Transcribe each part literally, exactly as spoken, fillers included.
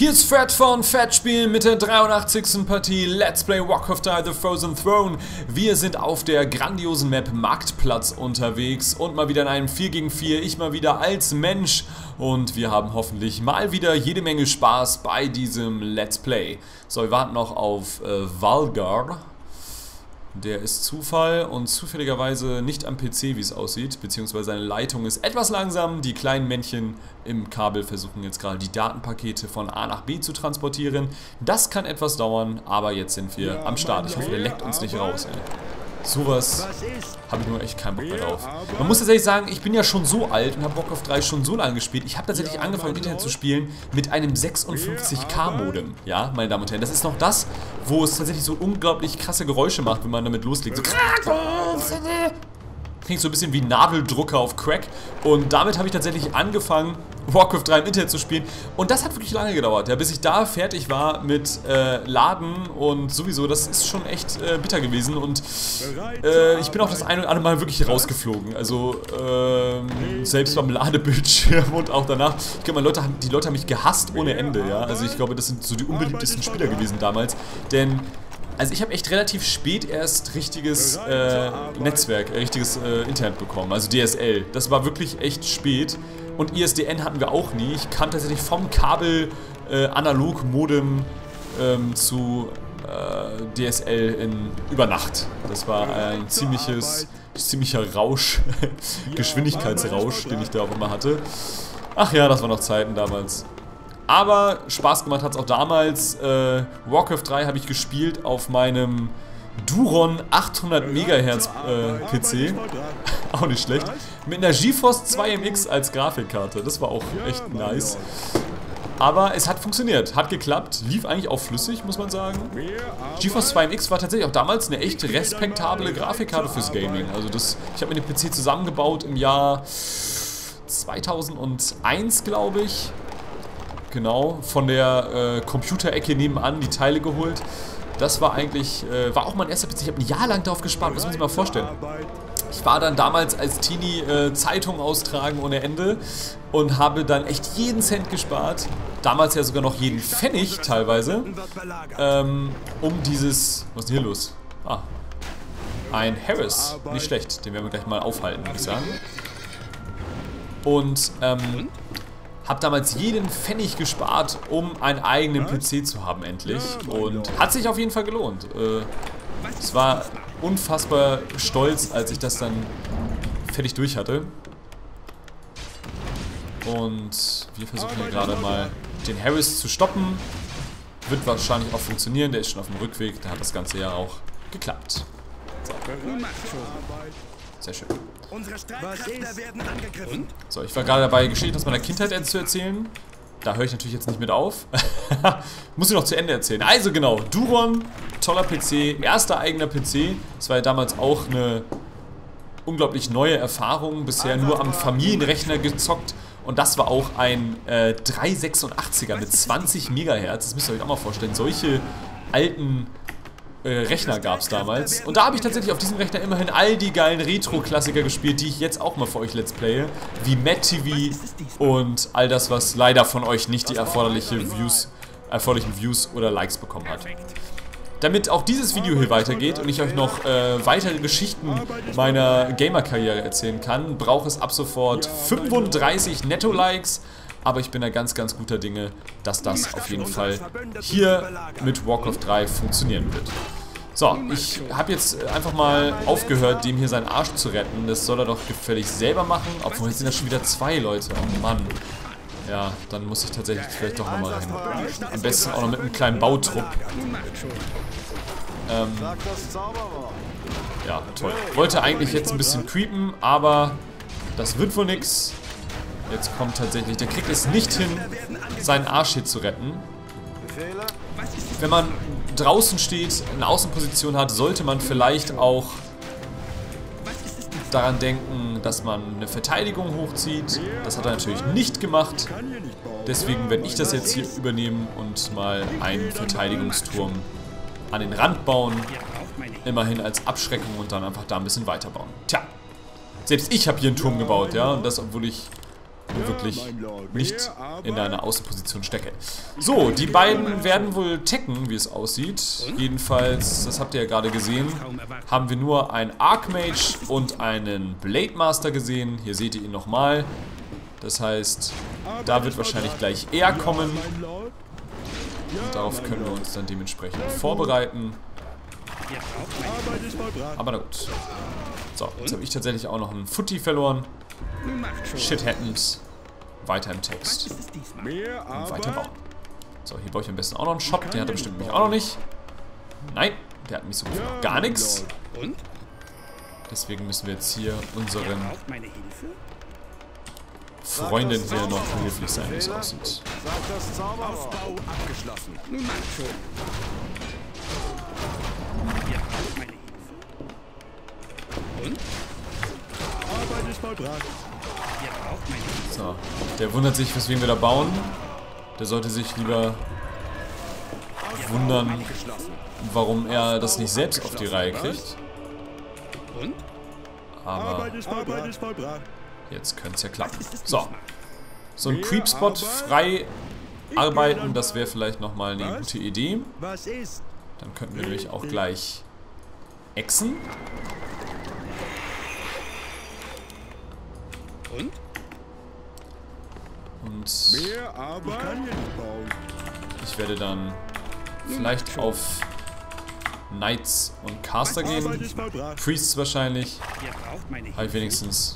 Hier ist Fred von Fettspiel mit der dreiundachtzigsten Partie Let's Play Warcraft drei The Frozen Throne. Wir sind auf der grandiosen Map Marktplatz unterwegs und mal wieder in einem vier gegen vier, ich mal wieder als Mensch. Und wir haben hoffentlich mal wieder jede Menge Spaß bei diesem Let's Play. So, wir warten noch auf äh, Valgar. Der ist Zufall und zufälligerweise nicht am P C, wie es aussieht, beziehungsweise seine Leitung ist etwas langsam. Die kleinen Männchen im Kabel versuchen jetzt gerade die Datenpakete von A nach B zu transportieren. Das kann etwas dauern, aber jetzt sind wir ja am Start. Ich hoffe, der leckt uns nicht raus, ey. Sowas habe ich nur echt keinen Bock mehr drauf. Man muss tatsächlich sagen, ich bin ja schon so alt und habe Warcraft drei schon so lange gespielt. Ich habe tatsächlich angefangen, Internet zu spielen mit einem sechsundfünfzig K Modem. Ja, meine Damen und Herren, das ist noch das, wo es tatsächlich so unglaublich krasse Geräusche macht, wenn man damit loslegt. So klingt so ein bisschen wie Nadeldrucker auf Crack. Und damit habe ich tatsächlich angefangen, Warcraft drei im Internet zu spielen. Und das hat wirklich lange gedauert, ja, bis ich da fertig war mit äh, Laden und sowieso. Das ist schon echt äh, bitter gewesen. Und äh, ich bin auch das eine oder andere Mal wirklich rausgeflogen. Also äh, selbst beim Ladebildschirm und auch danach. Ich glaube, Leute haben, die Leute haben mich gehasst ohne Ende. Ja, also ich glaube, das sind so die unbeliebtesten Spieler gewesen damals. Denn also ich habe echt relativ spät erst richtiges äh, Netzwerk, äh, richtiges äh, Internet bekommen, also D S L. Das war wirklich echt spät. Und I S D N hatten wir auch nie. Ich kam tatsächlich vom Kabel äh, analog Modem ähm, zu äh, D S L in über Nacht. Das war ein ziemliches, ziemlicher Rausch, Geschwindigkeitsrausch, den ich da auch immer hatte. Ach ja, das waren noch Zeiten damals. Aber Spaß gemacht hat es auch damals. Äh, Warcraft drei habe ich gespielt auf meinem Duron achthundert Megahertz äh, P C. Auch nicht schlecht. Mit einer GeForce zwei M X als Grafikkarte. Das war auch echt nice. Aber es hat funktioniert, hat geklappt, lief eigentlich auch flüssig, muss man sagen. GeForce zwei M X war tatsächlich auch damals eine echt respektable Grafikkarte fürs Gaming. Also das, ich habe mir den P C zusammengebaut im Jahr zweitausendeins, glaube ich. Genau, von der äh, Computerecke nebenan die Teile geholt. Das war eigentlich, äh, war auch mein erster P C. Ich habe ein Jahr lang darauf gespart, muss man sich mal vorstellen. Ich war dann damals als Teenie äh, Zeitung austragen ohne Ende und habe dann echt jeden Cent gespart. Damals ja sogar noch jeden Pfennig teilweise. Ähm, um dieses, was ist denn hier los? Ah, ein Harris, nicht schlecht. Den werden wir gleich mal aufhalten, würde ich sagen. Und, ähm... habe damals jeden Pfennig gespart, um einen eigenen P C zu haben, endlich. Und hat sich auf jeden Fall gelohnt. Äh, es war unfassbar stolz, als ich das dann fertig durch hatte. Und wir versuchen hier gerade mal den Harris zu stoppen. Wird wahrscheinlich auch funktionieren, der ist schon auf dem Rückweg. Da hat das Ganze ja auch geklappt. So. Sehr schön. Unsere Streitkräfte werden angegriffen. So, ich war gerade dabei, Geschichten aus meiner Kindheit zu erzählen. Da höre ich natürlich jetzt nicht mit auf. Muss ich noch zu Ende erzählen. Also genau, Duron, toller P C, erster eigener P C. Das war ja damals auch eine unglaublich neue Erfahrung. Bisher nur am Familienrechner gezockt. Und das war auch ein äh, dreihundertsechsundachtziger mit zwanzig Megahertz. Das müsst ihr euch auch mal vorstellen. Solche alten Äh, Rechner gab es damals. Und da habe ich tatsächlich auf diesem Rechner immerhin all die geilen Retro-Klassiker gespielt, die ich jetzt auch mal für euch let's playe. Wie Mad T V und all das, was leider von euch nicht die erforderliche Views, erforderlichen Views oder Likes bekommen hat. Damit auch dieses Video hier weitergeht und ich euch noch äh, weitere Geschichten meiner Gamer-Karriere erzählen kann, braucht es ab sofort fünfunddreißig Netto-Likes. Aber ich bin da ganz, ganz guter Dinge, dass das auf jeden Fall hier mit Warcraft drei funktionieren wird. So, ich habe jetzt einfach mal aufgehört, dem hier seinen Arsch zu retten. Das soll er doch gefällig selber machen. Obwohl, jetzt sind ja schon wieder zwei Leute. Oh Mann. Ja, dann muss ich tatsächlich vielleicht doch nochmal rein. Am besten auch noch mit einem kleinen Bautrupp. Ähm, ja, toll. Wollte eigentlich jetzt ein bisschen creepen, aber das wird wohl nix. Jetzt kommt tatsächlich, der kriegt es nicht hin, seinen Arsch hier zu retten. Wenn man draußen steht, eine Außenposition hat, sollte man vielleicht auch daran denken, dass man eine Verteidigung hochzieht. Das hat er natürlich nicht gemacht. Deswegen werde ich das jetzt hier übernehmen und mal einen Verteidigungsturm an den Rand bauen. Immerhin als Abschreckung und dann einfach da ein bisschen weiterbauen. Tja, selbst ich habe hier einen Turm gebaut, ja, und das, obwohl ich nur wirklich nicht in einer Außenposition stecke. So, die beiden werden wohl tacken, wie es aussieht. Jedenfalls, das habt ihr ja gerade gesehen, haben wir nur einen Archmage und einen Blade Master gesehen. Hier seht ihr ihn nochmal. Das heißt, da wird wahrscheinlich gleich er kommen. Und darauf können wir uns dann dementsprechend vorbereiten. Aber na gut. So, jetzt habe ich tatsächlich auch noch einen Footy verloren. Shit happens. Weiter im Text. Und weiter bauen. So, hier baue ich am besten auch noch einen Shop. Den hat er bestimmt nämlich auch noch nicht. Nein, der hat mich so gut noch gar nichts. Deswegen müssen wir jetzt hier unseren Freundin hier noch behilflich sein, wie es aussieht. Aufbau abgeschlossen. Nun mach schon. Und? Arbeit ist vollbracht. So, der wundert sich, weswegen wir da bauen. Der sollte sich lieber wundern, warum er das nicht selbst auf die Reihe kriegt. Aber jetzt könnte es ja klappen. So, so ein Creep-Spot frei arbeiten, das wäre vielleicht nochmal eine gute Idee. Dann könnten wir nämlich auch gleich exen. Und? Und ich werde dann vielleicht auf Knights und Caster gehen. Priests wahrscheinlich. Habe ich wenigstens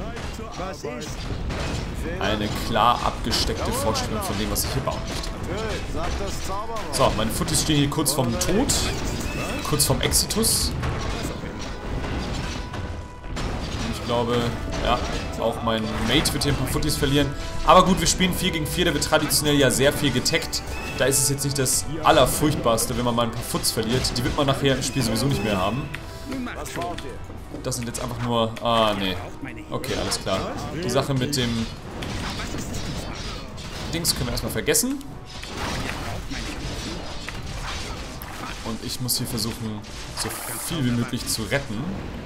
eine klar abgesteckte Vorstellung von dem, was ich hier bauen möchte. So, meine Footies stehen hier kurz vorm Tod. Kurz vorm Exitus. Ich glaube, ja, auch mein Mate wird hier ein paar Footies verlieren. Aber gut, wir spielen vier gegen vier, da wird traditionell ja sehr viel getaggt. Da ist es jetzt nicht das Allerfurchtbarste, wenn man mal ein paar Foots verliert. Die wird man nachher im Spiel sowieso nicht mehr haben. Das sind jetzt einfach nur... Ah, nee. Okay, alles klar. Die Sache mit dem Dings können wir erstmal vergessen. Und ich muss hier versuchen, so viel wie möglich zu retten.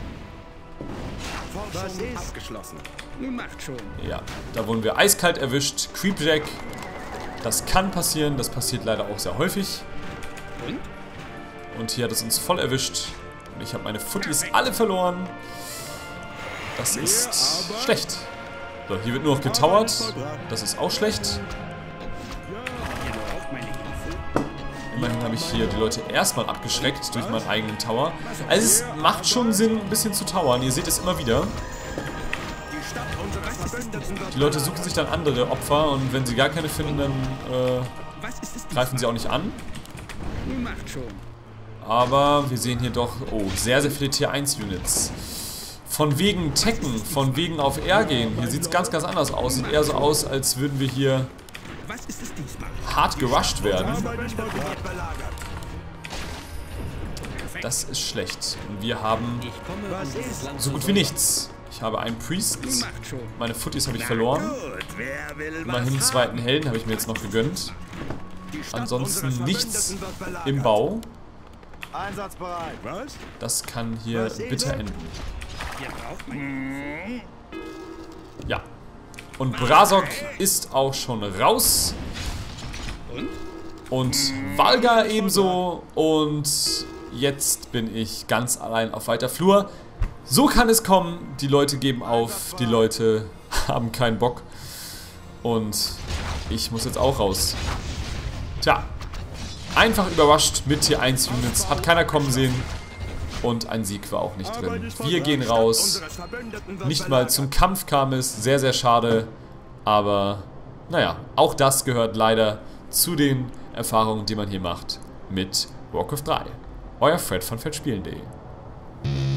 Ja, da wurden wir eiskalt erwischt. Creepjack. Das kann passieren, das passiert leider auch sehr häufig. Und hier hat es uns voll erwischt. Und ich habe meine Footies alle verloren. Das ist schlecht. So, hier wird nur noch getowert. Das ist auch schlecht. Immerhin habe ich hier die Leute erstmal abgeschreckt durch meinen eigenen Tower. Also es macht schon Sinn, ein bisschen zu towern. Ihr seht es immer wieder. Die Leute suchen sich dann andere Opfer und wenn sie gar keine finden, dann äh, greifen sie auch nicht an. Aber wir sehen hier doch, oh, sehr, sehr viele Tier eins Units. Von wegen Tekken, von wegen auf R gehen. Hier sieht es ganz, ganz anders aus. Sieht eher so aus, als würden wir hier hart gerusht werden. Das ist schlecht. Und wir haben so gut wie nichts. Ich habe einen Priest. Meine Footies habe ich verloren. Immerhin einen zweiten Helden habe ich mir jetzt noch gegönnt. Ansonsten nichts im Bau. Das kann hier bitter enden. Ja. Und Brasok ist auch schon raus. Und Valga ebenso. Und jetzt bin ich ganz allein auf weiter Flur. So kann es kommen. Die Leute geben auf. Die Leute haben keinen Bock. Und ich muss jetzt auch raus. Tja. Einfach überrascht mit Tier eins Units. Hat keiner kommen sehen. Und ein Sieg war auch nicht drin. Wir gehen raus. Nicht mal zum Kampf kam es. Sehr, sehr schade. Aber, naja, auch das gehört leider zu den Erfahrungen, die man hier macht mit Warcraft drei. Euer Fred von feldspielen punkt de.